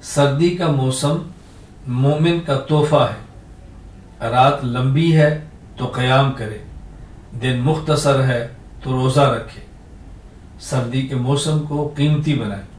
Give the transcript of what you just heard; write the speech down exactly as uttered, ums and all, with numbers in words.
सर्दी का मौसम मोमिन का तोहफा है। रात लंबी है तो क़याम करे, दिन मुख्तसर है तो रोज़ा रखे। सर्दी के मौसम को कीमती बनाए।